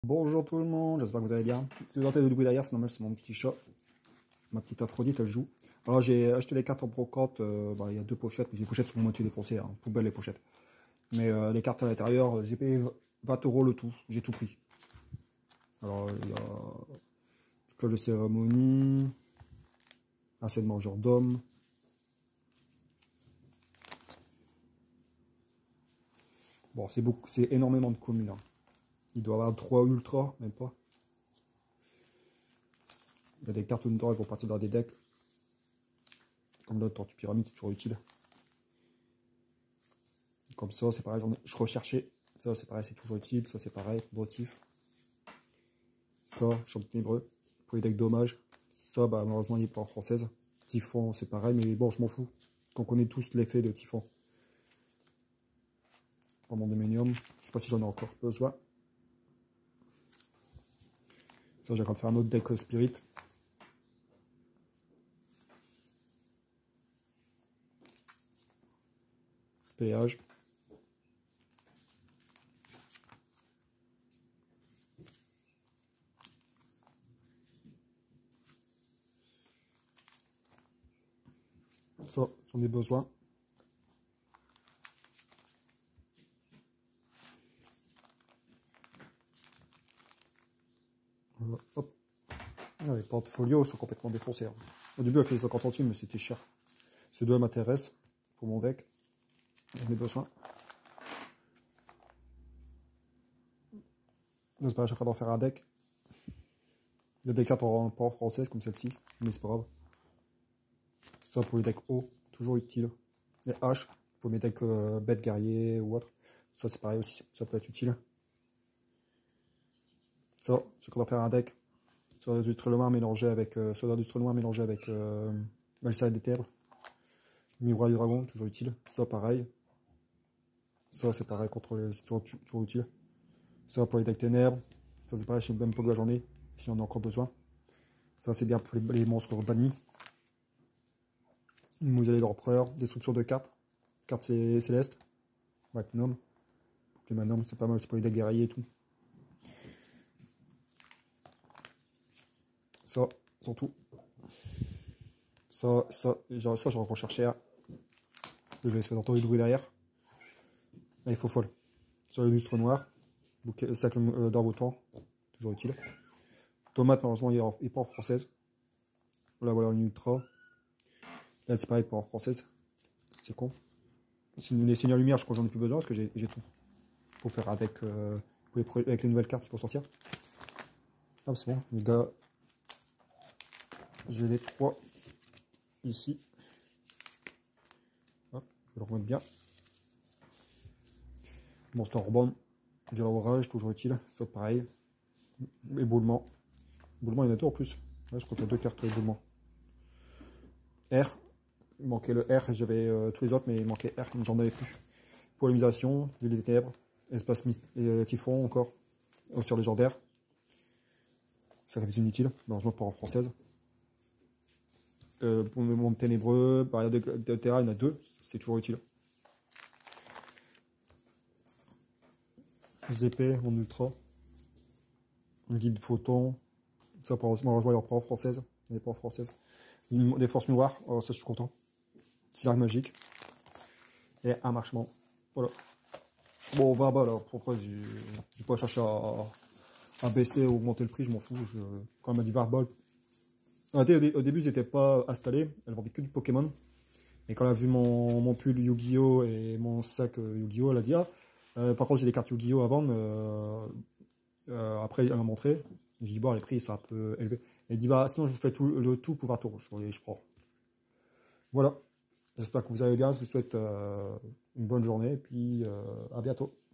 Bonjour tout le monde, j'espère que vous allez bien. Si vous entendez le bruit derrière, c'est normal, c'est mon petit chat. Ma petite Aphrodite, elle joue. Alors j'ai acheté les cartes en brocante, il y a deux pochettes, mais les pochettes sont moitié défoncées, hein, poubelle les pochettes. Mais les cartes à l'intérieur, j'ai payé 20 € le tout, j'ai tout pris. Alors il y a cloche de cérémonie, assez de mangeur d'hommes. Bon, c'est beaucoup, c'est énormément de communes. Hein. Il doit y avoir 3 ultras, même pas. Il y a des cartes ultra qui vont partir dans des decks. Comme l'autre Tortue Pyramide, c'est toujours utile. Comme ça, c'est pareil, je recherchais. Ça, c'est pareil, c'est toujours utile. Ça, c'est pareil, motif. Ça, champ ténébreux. Pour les decks dommages. Ça, malheureusement, il n'est pas en française. Typhon, c'est pareil, mais bon, je m'en fous. On connaît tous l'effet de Typhon. Pour mon Dominium. Je sais pas si j'en ai encore besoin. Ça, j'ai encore faire un autre deck Spirit. Péage. Ça, j'en ai besoin. Voilà, hop. Ah, les portfolios sont complètement défoncés. Hein. Au début, elle fait 50 centimes, mais c'était cher. Ces deux m'intéressent pour mon deck. J'en ai besoin. Là, c'est pas à chaque fois d'en faire un deck. Il y a des cartes pas en française comme celle-ci, mais c'est pas grave. Ça pour les decks hauts, toujours utile. Les H pour mes decks bêtes guerriers ou autre. Ça c'est pareil aussi, ça peut être utile. Ça, j'ai quand on faire un deck. Soldat d'Illustre Noir mélangé avec Soldat d'Illustre Noir mélangé avec Valkyrie des Ténèbres. Miroir du Dragon, toujours utile. Ça pareil. Ça c'est pareil contre les. C'est toujours utile. Ça pour les decks ténèbres. Ça c'est pareil, je sais même pas de la journée, si on en a encore besoin. Ça c'est bien pour les monstres bannis. Une Mouselle de l'Empereur, destruction de cartes. Cartes célestes. Magnum. Les Magnum c'est pas mal, c'est pour les decks guerriers et tout. Ça, surtout. Ça, j'en recherchais un. Je vais essayer d'entendre le bruit derrière. Là, il faut folle. Sur le lustre noir. Sac d'Arbotan. Toujours utile. Tomate, malheureusement, il n'est pas en française. Là, voilà, une ultra. Là, c'est pareil, pas en française. C'est con. Les Seigneurs Lumière, je crois que j'en ai plus besoin parce que j'ai tout. Pour faire avec, avec les nouvelles cartes qui vont sortir. Ah, c'est bon, les gars. J'ai les 3 ici. Hop, je vais le remettre bien. Monster Urban, Violent Orage, toujours utile. Ça, pareil. Éboulement. Éboulement, il y en a deux en plus. Là, je crois qu'il y a 2 cartes éboulement. R. Il manquait le R, j'avais tous les autres, mais il manquait R, j'en avais plus. Polémisation, Ville des Ténèbres, Espace Typhon encore, sur légendaire. Ça fait inutile, malheureusement pas en française. Pour le monde ténébreux, barrière de terrain, il y en a 2, c'est toujours utile. ZP en ultra. Guide photon. Ça, malheureusement, il n'y a pas en française. Il n'y a pas en française. Des forces noires, alors ça, je suis content. Cylindre magique. Et un marchement. Voilà. Bon, 20 balles, alors pourquoi j'ai pas cherché à baisser ou augmenter le prix, je m'en fous. Quand elle m'a dit 20 balles. Au début, ils n'étaient pas installés. Elle vendait que du Pokémon. Et quand elle a vu mon pull Yu-Gi-Oh! Et mon sac Yu-Gi-Oh! Elle a dit ah, par contre, j'ai des cartes Yu-Gi-Oh! À vendre. Après, elle m'a montré. J'ai dit bon, les prix ils sont un peu élevés. Elle dit bah, sinon, je vous fais le tout pour 20 €. Je prends. Voilà. J'espère que vous allez bien. Je vous souhaite une bonne journée. Et puis, à bientôt.